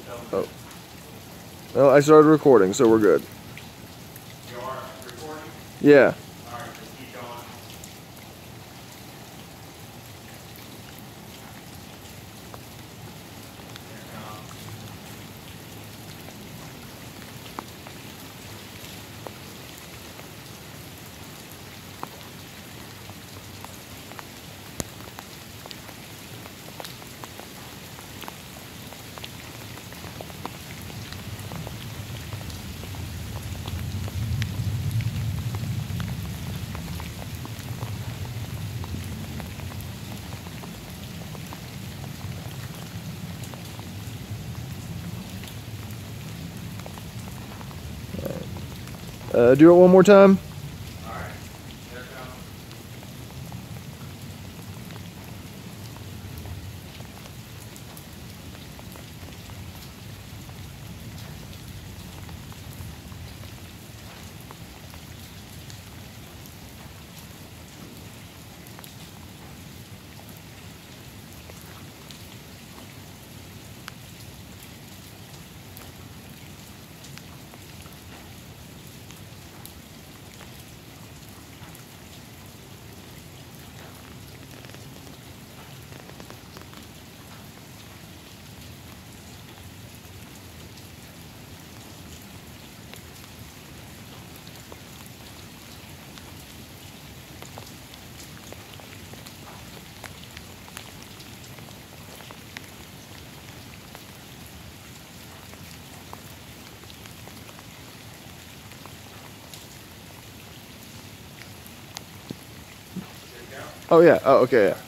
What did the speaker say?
Oh. Well, I started recording, so we're good. You are recording? Yeah. Alright, just keep going. Do it one more time. Alright, there it comes. Oh yeah. Oh okay. Yeah.